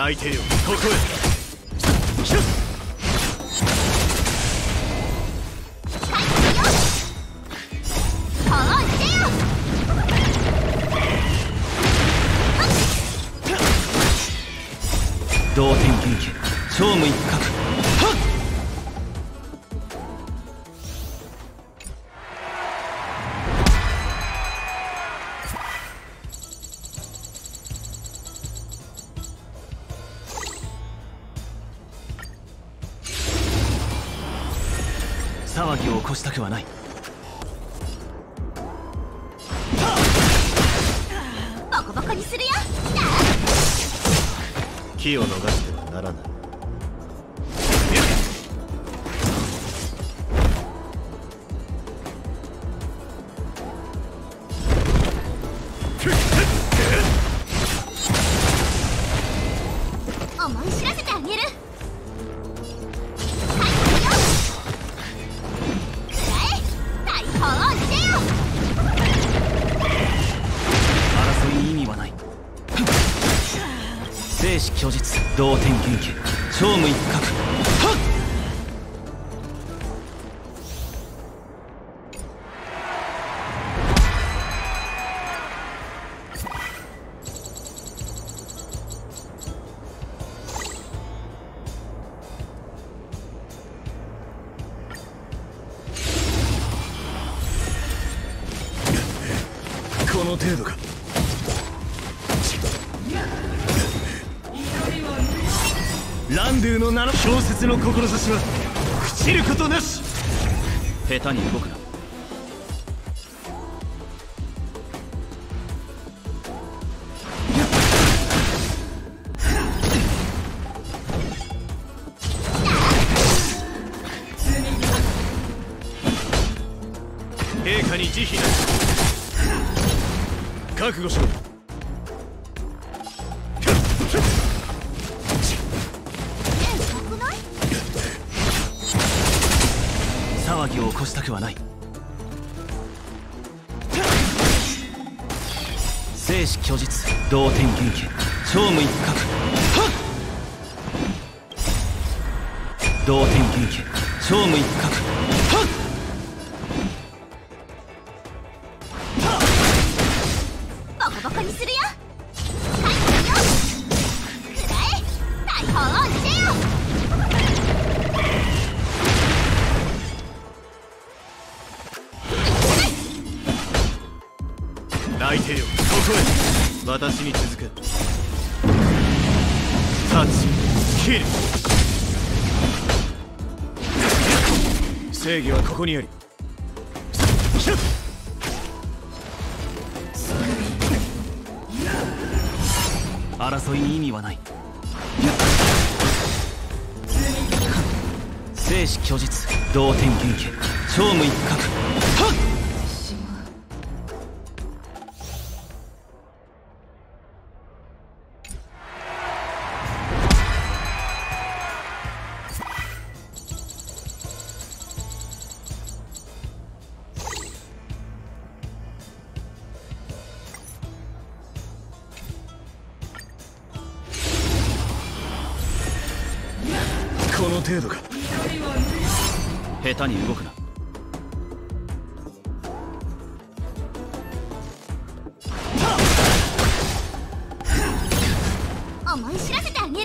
泣いてよ、ここへ。シュッ。 同点研究超無一角。騒ぎを起こしたくはない。 ボコボコにするよ。 気を逃してはならない。 思い知らせてあげる。 争いに意味はない。生死虚実同点研究超無一角。 この程度か。ランドゥの名の小説の志は朽ちることなし。 下手に動くな。 陛下に慈悲なし。覚悟しろ。 騒ぎを起こしたくはない。生死虚実同点研究超無一角。同点研究超無一角。 ボコボコにするよ。くらえ。大砲をしてよ。 泣いてよ、ここへ。私に続け。タッチ、キル。正義はここにあり。シュッ。 争いに意味はない。生死虚実同点研究超無一角。 この程度か。 下手に動くな。 思い知らせてあげる。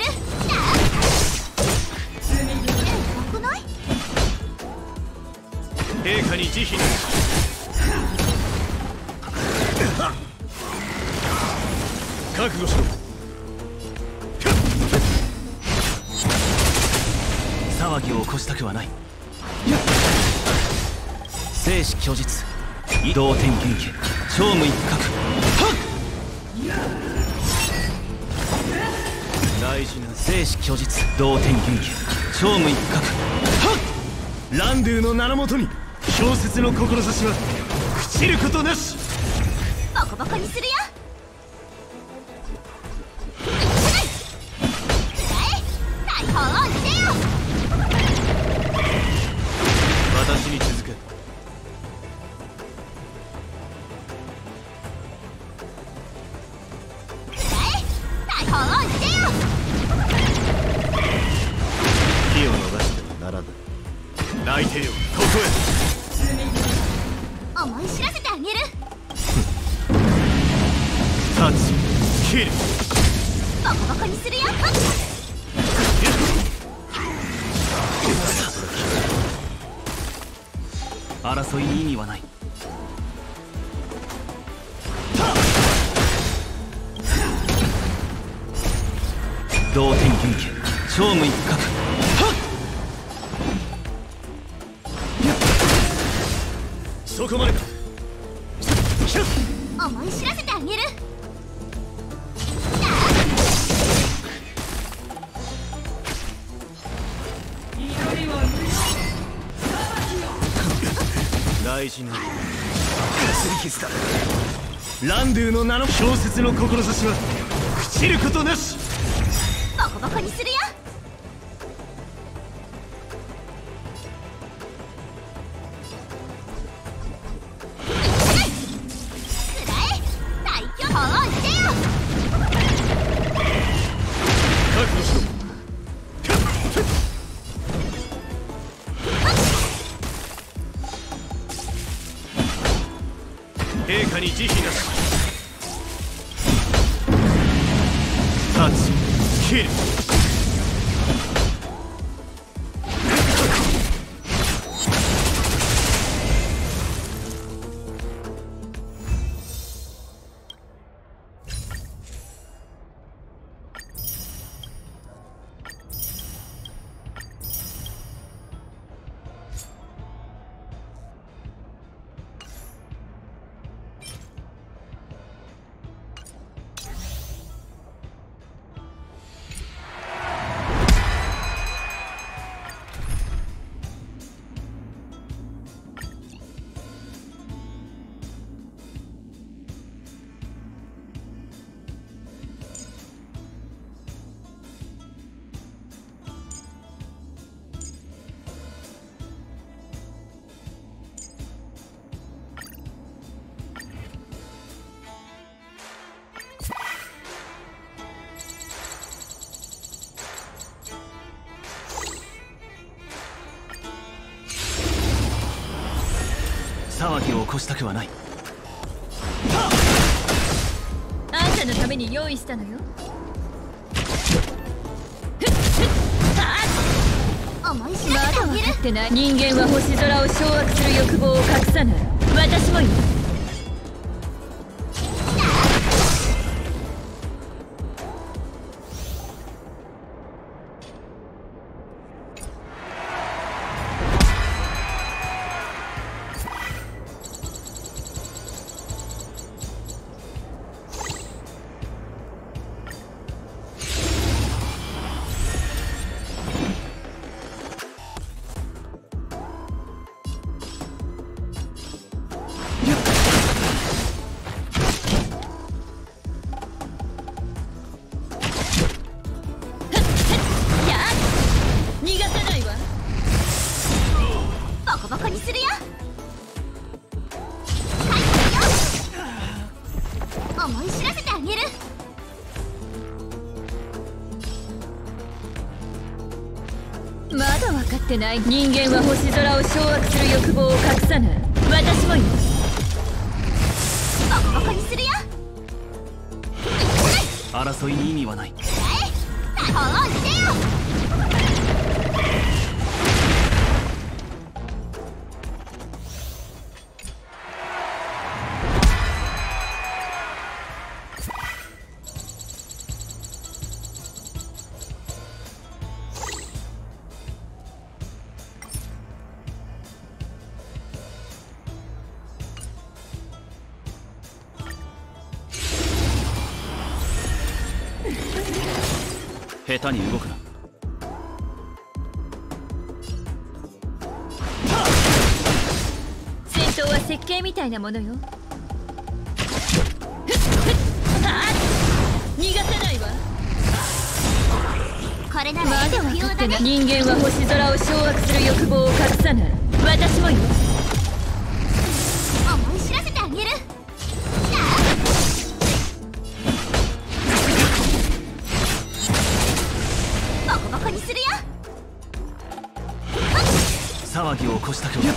怖くない？ 陛下に慈悲なし。覚悟しろ。 騒ぎを起こしたくはない。生死虚実同点研究超無一角。大事な生死虚実同点研究超無一角。 ランドゥの名のもとに小説の志は朽ちることなし。 ボコボコにするよ。大砲をしてよ。 私に続け。 大砲をしてよ。 ならぬ。泣いてよ、ここ思い知らせてあげる。 タッチキル。 ボコボコにするよ。 争いに意味はない。同点準決勝負一角。 そこまでか。 思い知らせてあげる。 大事なすり傷だ。ランドゥの名の小説の志は朽ちることなし。 ボコボコにするよ。くらえ最強保温してよ。 覚悟しろ。陛下に慈悲なし。タッチキル。 騒ぎを起こしたくはない。 あんたのために用意したのよ。 思い知まらせてあげる。 だ分かってない。人間は星空を掌握する欲望を隠さない。私もよ。 ボコボコにするよ。思い知らせてあげる。 まだ分かってない。人間は星空を掌握する欲望を隠さない。私もよ。 ボコボコにするよ。 争いに意味はない。 保温してよ。 下手に動くな。 戦闘は設計みたいなものよ。逃がさないわ。 これなまらだ分かってない。 不要だね。 人間は星空を掌握する欲望を隠さない。私もよ。 思い知らせてあげる。ボコボコにするよ。 騒ぎを起こしたく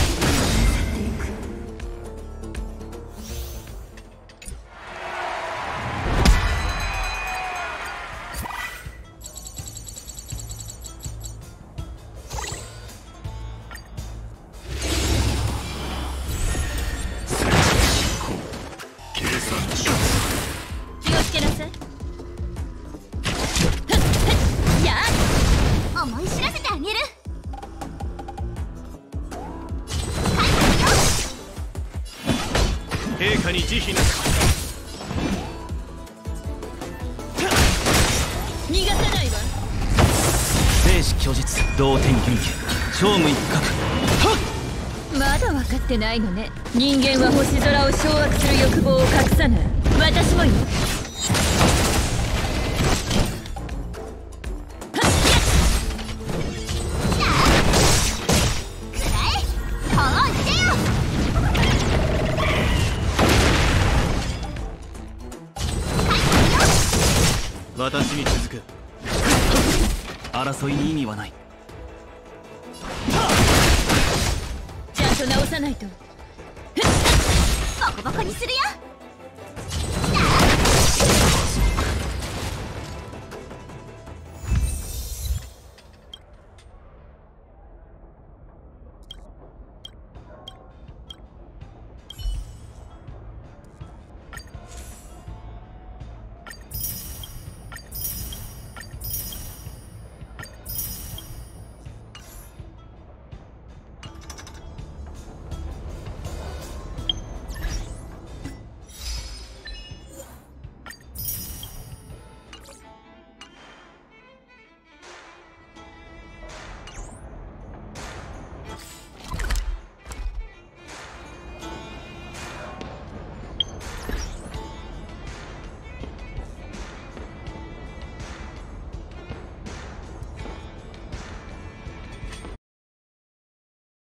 気をつけなさい。 思い知らせてあげる。 陛下に慈悲なし。 逃がさないわ。 生死虚実同点軍機超無一角。 まだ分かってないのね。人間は星空を掌握する欲望を隠さない。私もよ。 私に続く。 争いに意味はない。 ちゃんと直さないと。 ボコボコにするよ。